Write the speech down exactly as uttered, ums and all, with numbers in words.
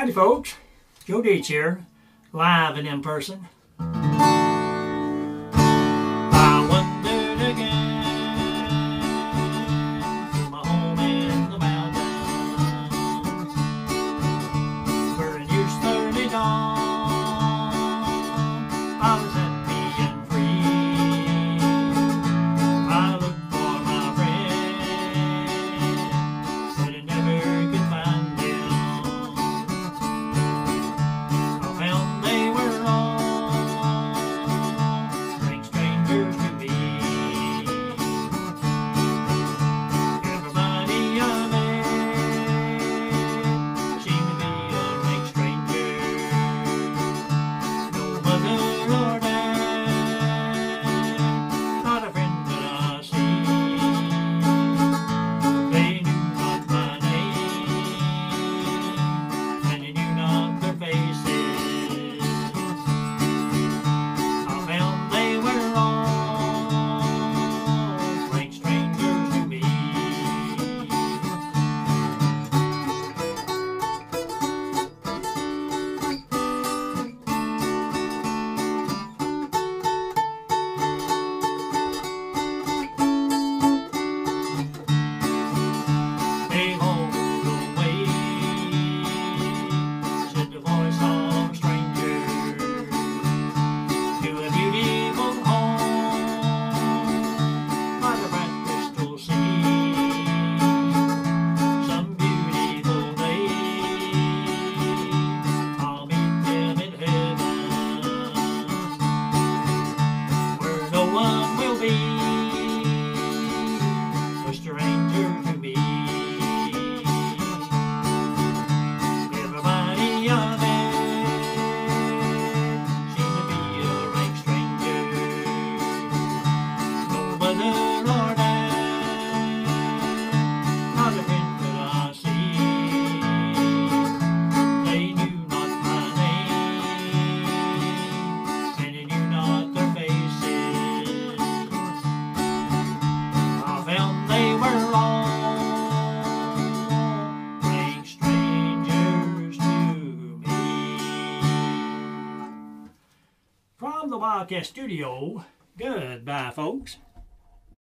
Howdy folks, Joe Deitz here, live and in person. I wandered again to my home in the mountains, where in years early dawn I was happy and free. I looked for my friend, but I never could find him. I found they were all strange strangers to me. Everybody I met seemed to be a rank stranger. No mother or dad, not a friend that I see. They knew not my name, and they knew not their faces. I found they were all blank strangers to me. They hold away, said the voice of a stranger, to a beautiful home by the bright crystal sea. Some beautiful day I'll meet them in heaven, where no one will be a stranger to me. Everybody I met seemed to be a rank stranger. No mother or dad, not a friend that I see. They knew not my name, and they knew not their faces. I found they were all rank strangers to me. From the Wildcat studio, goodbye folks.